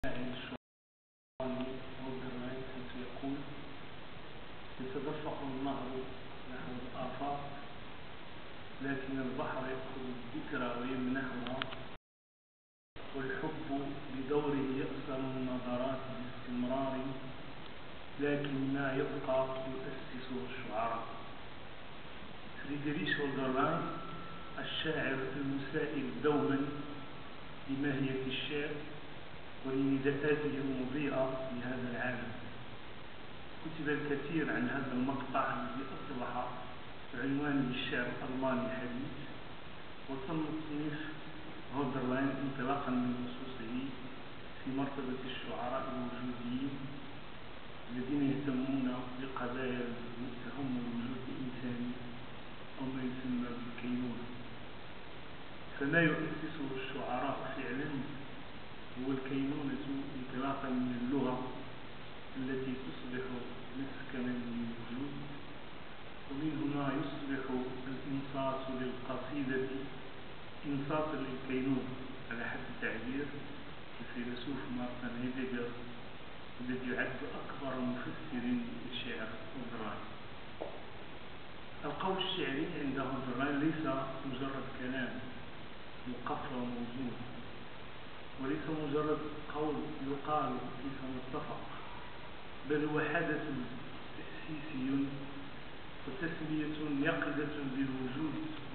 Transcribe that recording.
يقول: يتدفق النهر نحو الآفاق، لكن البحر يأخذ الذكرى ويمنحها، والحب بدوره يأسر النظرات باستمرار، لكن ما يبقى يؤسسه الشعراء. فريدريش هولدرلاين الشاعر المسائل دوما لماهية الشعر ولنداءاته المضيئة لهذا العالم. كتب الكثير عن هذا المقطع الذي أصبح عنوان للشعر الألماني الحديث، وتم تصنيف هولدرلاين انطلاقا من نصوصه في مرتبة الشعراء الوجوديين الذين يهتمون بقضايا تهم الوجود الإنساني أو ما يسمى بالكينونة. فما يؤسسه الشعراء فعلا هو الكينونة انطلاقا من اللغة التي تصبح مسكنا للوجود، ومن هنا يصبح الإنصات للقصيدة إنصاتا للكينونة على حد تعبير الفيلسوف مارتن هيديغر الذي يعد أكبر مفسر للشعر هولدرلاين. القول الشعري عند هولدرلاين ليس مجرد كلام مقفى وموزون، وليس مجرد قول يقال كيف نتفق، بل هو حدث تأسيسي وتسمية يقظة للوجود